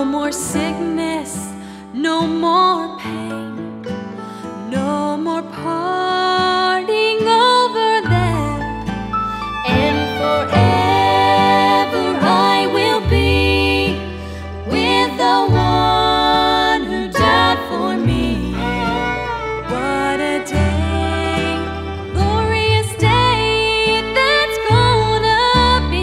more sickness, no more pain, no more parting over there, and forever I will be with the one who died for me. What a day, glorious day that's gonna be.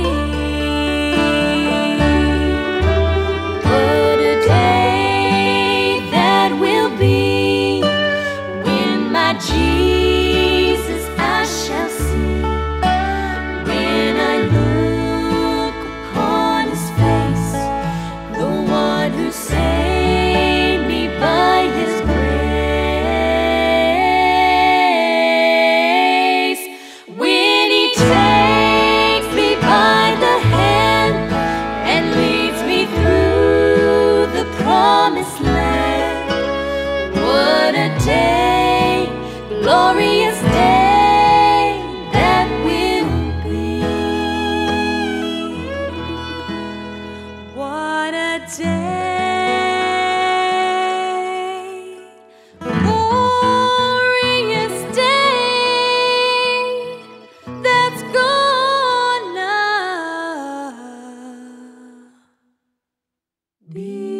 What a day that will be when my Jesus I shall see. When I look upon his face, the one who saved me by his grace. When he takes me by the hand and leads me through the promised land. What a day, glorious day that will be. What a day, glorious day that's gonna be.